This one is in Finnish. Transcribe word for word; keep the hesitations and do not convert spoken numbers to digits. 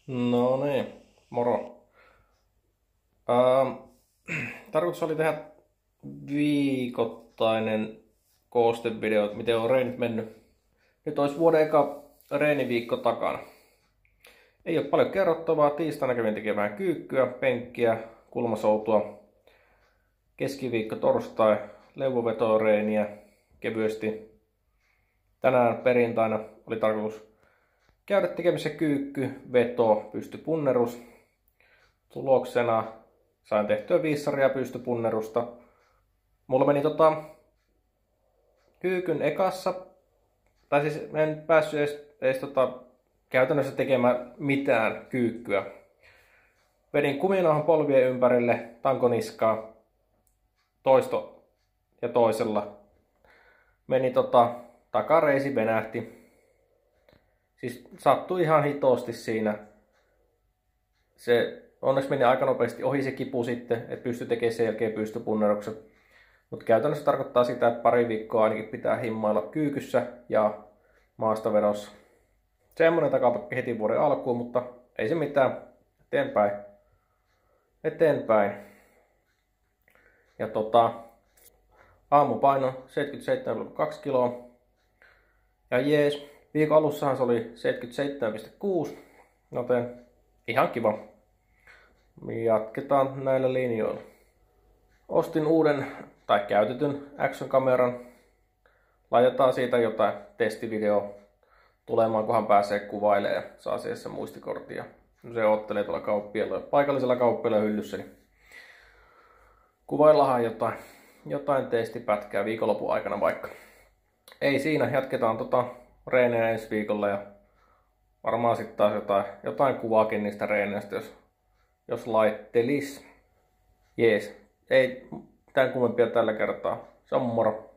No niin, moro. Ähm, tarkoitus oli tehdä viikoittainen koostevideo, että miten on reenit mennyt. Nyt olisi vuoden eka reeniviikko takana. Ei ole paljon kerrottavaa. Tiistaina kävin tekemään kyykkyä, penkkiä, kulmasoutua. Keskiviikko, torstai, leuvovetoreeniä kevyesti. Tänään perjantaina oli tarkoitus käydä tekemässä kyykky, veto, pystypunnerus. Tuloksena sain tehtyä viisi sarjaa pystypunnerusta. Mulla meni tota kyykyn ekassa, tai siis en päässyt edes, edes tota, käytännössä tekemään mitään kyykkyä. Vedin kuminauhan polvien ympärille, tankoniskaa, toisto ja toisella. Meni tota, takareisi venähti. Siis sattui ihan hitosti siinä. Se onneksi meni aika nopeasti ohi se kipu sitten, että pystyi tekemään sen jälkeen pystypunneruksen. Mutta käytännössä tarkoittaa sitä, että pari viikkoa ainakin pitää himmailla kyykyssä ja maastavedossa. Semmoinen takapakki heti vuoden alkuun, mutta ei se mitään. Eteenpäin. Eteenpäin. Ja tota, aamupaino seitsemänkymmentäseitsemän pilkku kaksi kiloa. Ja jees, viikon alussahan se oli seitsemänkymmentäseitsemän pilkku kuusi, joten ihan kiva. Jatketaan näillä linjoilla. Ostin uuden tai käytetyn Action-kameran. Laitetaan siitä jotain testivideoa tulemaan, kunhan pääsee kuvailemaan ja saa siihen muistikorttia. Se ottelee tuolla kauppialla, paikallisella kauppialla hyllyssä. Niin kuvaillahan jotain, jotain testipätkää viikonlopun aikana vaikka. Ei siinä, jatketaan tota reenejä ensi viikolla ja varmaan sitten taas jotain, jotain kuvaakin niistä reeneistä, jos, jos laittelis. Jees, ei mitään kummempia tällä kertaa. Se on moro.